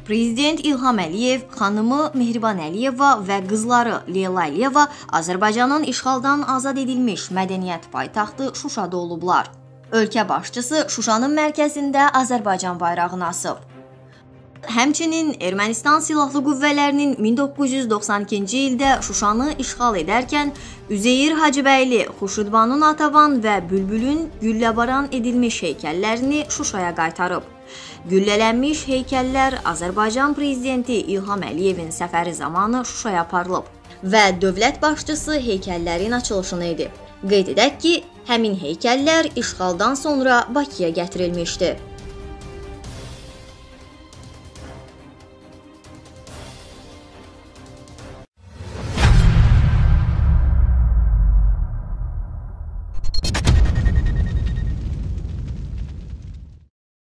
Prezident İlham Əliyev, xanımı Mehriban Əliyeva və qızları Leyla Əliyeva Azərbaycanın işğaldan azad edilmiş mədəniyyət paytaxtı Şuşada olublar. Ölkə başçısı Şuşanın mərkəzində Azərbaycan bayrağını asıb. Həmçinin Ermənistan Silahlı Qüvvələrinin 1992-ci ildə Şuşanı işğal edərkən Üzeyir Hacıbəyli, Xurşudbanu Natəvan və Bülbülün gülləbaran edilmiş heykəllərini Şuşaya qaytarıb. Güllələnmiş heykəllər Azərbaycan Prezidenti İlham Əliyevin səfəri zamanı Şuşaya aparılıb və dövlət başçısı heykəllərin açılışını edib. Qeyd edək ki, həmin heykəllər işğaldan sonra Bakıya gətirilmişdi.